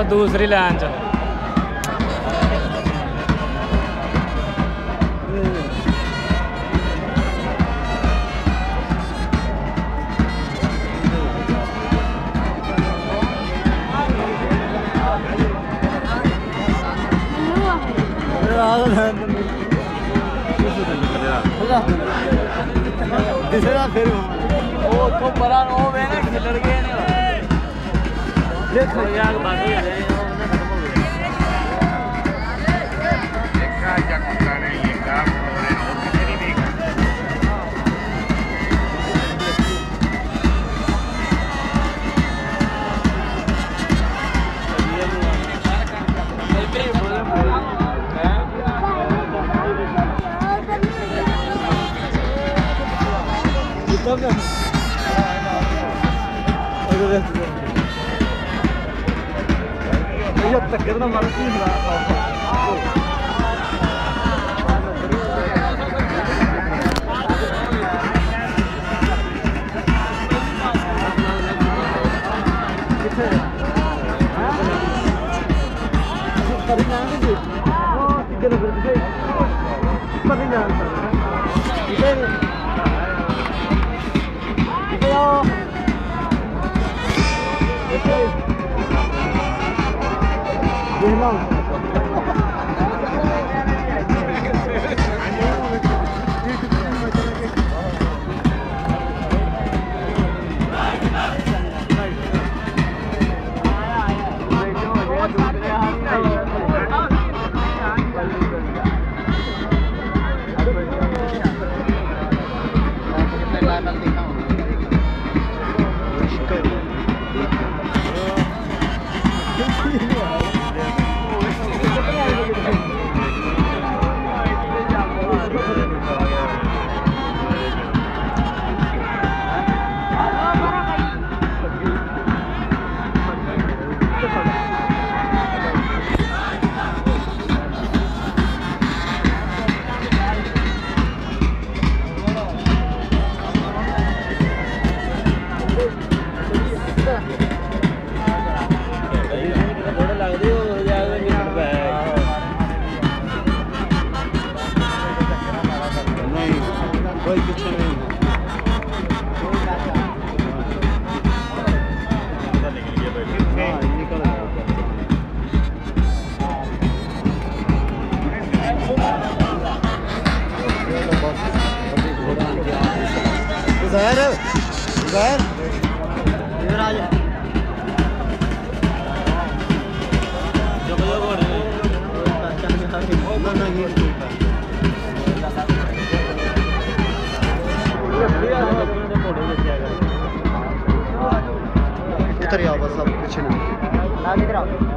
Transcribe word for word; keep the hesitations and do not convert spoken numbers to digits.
दूसरी लाइन च फिर वो तो बड़ा वो मैंने खिलड़ गए ने देख यार बात ही है देखा क्या कुत्ता ने ये काम और किसी ने देखा तक कितना मर्जी जहर जहर इधर आ जा जो जो बोल ना ना ये उतर आओ बस अब कुछ नहीं ना इधर आओ